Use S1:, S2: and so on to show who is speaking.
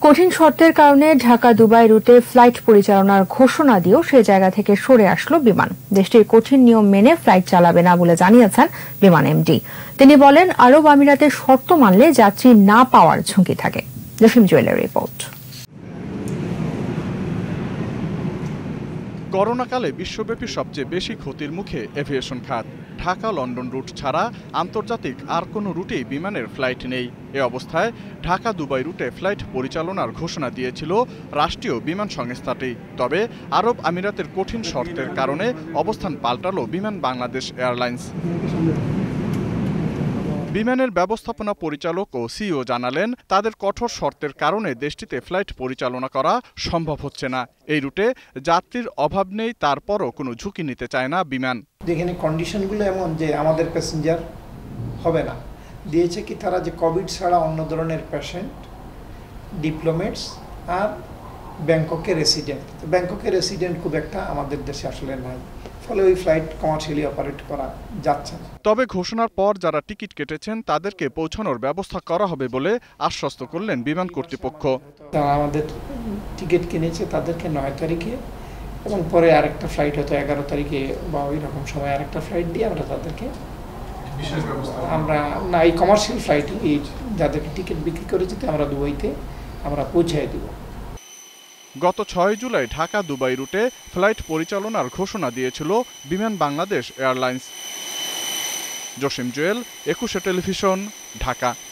S1: কঠিন শর্তের কারণে ঢাকা দুবাই রুটে ফ্লাইট পরিচালনার ঘোষণা দিয়েও সে জায়গা থেকে সরে আসলো বিমান। দেশটির কঠিন নিয়ম মেনে ফ্লাইট চালাবে না বলে জানিয়েছেন বিমান এমডি। তিনি বলেন, আরব আমিরাতের শর্ত মানলে যাত্রী না পাওয়ার ঝুঁকি থাকে। জসিম জুয়েলের রিপোর্ট।
S2: করোনাকালে বিশ্বব্যাপী সবচেয়ে বেশি ক্ষতির মুখে এভিয়েশন খাত। ঢাকা লন্ডন রুট ছাড়া আন্তর্জাতিক আর কোনো রুটেই বিমানের ফ্লাইট নেই। এ অবস্থায় ঢাকা দুবাই রুটে ফ্লাইট পরিচালনার ঘোষণা দিয়েছিল রাষ্ট্রীয় বিমান সংস্থাটি। তবে আরব আমিরাতের কঠিন শর্তের কারণে অবস্থান পাল্টালো বিমান বাংলাদেশ এয়ারলাইন্স। বিমানের ব্যবস্থাপনা পরিচালক ও সিইও জানালেন, তাদের কঠোর শর্তের কারণে দেশটিতে ফ্লাইট পরিচালনা করা সম্ভব হচ্ছে না। এই রুটে যাত্রীর অভাব নেই, তারপরও কোনো ঝুঁকি নিতে চায় না বিমান।
S3: যেখানে কন্ডিশনগুলো এমন যে আমাদের প্যাসেঞ্জার হবে না, দিয়েছে কি তারা যে কোভিড ছাড়া অন্য ধরনের পেশেন্ট, ডিপ্লোমেটস আর ব্যাংককের রেসিডেন্ট খুব একটা আমাদের দেশে আসলে নাই, ফলে ওই ফ্লাইট কমার্শিয়ালি অপারেট করা যাচ্ছে না।
S2: তবে ঘোষণার পর যারা টিকিট কেটেছেন তাদেরকে পৌঁছানোর ব্যবস্থা করা হবে বলে আশ্বস্ত করলেন বিমান কর্তৃপক্ষ।
S3: যারা আমাদের টিকিট কিনেছে তাদেরকে 9 তারিখে এবং পরে আরেকটা ফ্লাইট হয়তো 11 তারিখে বা ওই রকম সময় আরেকটা ফ্লাইট দিয়ে আমরা তাদেরকে এই কমার্শিয়াল ফ্লাইট যাদেরকে টিকিট বিক্রি করেছি আমরা দুবাইতে আমরা পৌঁছায় দিব।
S2: গত 6 জুলাই ঢাকা দুবাই রুটে ফ্লাইট পরিচালনার ঘোষণা দিয়েছিল বিমান বাংলাদেশ এয়ারলাইন্স। জসিম জুয়েল, 21 টেলিভিশন, ঢাকা।